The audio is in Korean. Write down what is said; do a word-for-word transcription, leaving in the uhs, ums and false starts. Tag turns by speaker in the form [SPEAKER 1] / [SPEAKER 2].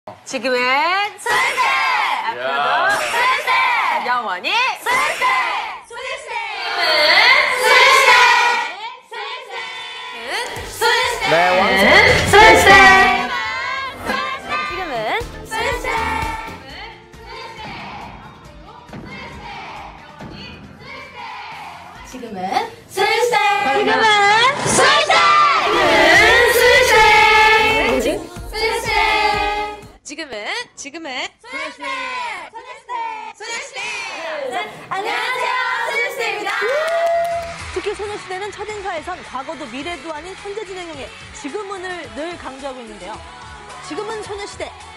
[SPEAKER 1] 지금은 소녀시대! 앞으로도 소녀시대! 영원히 소녀시대! 소녀시대! 소녀시대! 소녀시대! 소녀시대!
[SPEAKER 2] 네, 완성!
[SPEAKER 1] 소녀시대!
[SPEAKER 3] 지금은
[SPEAKER 1] 소녀시대! 지금은 소녀시대! 지금은 소녀시대! 지금은 소녀시대! 지금은 지금은 소녀시대! 소녀시대! 소녀시대! 안녕하세요, 소녀시대입니다.
[SPEAKER 3] 특히 소녀시대는 첫인사에선 과거도 미래도 아닌 현재 진행형의 지금은을 늘 강조하고 있는데요. 지금은 소녀시대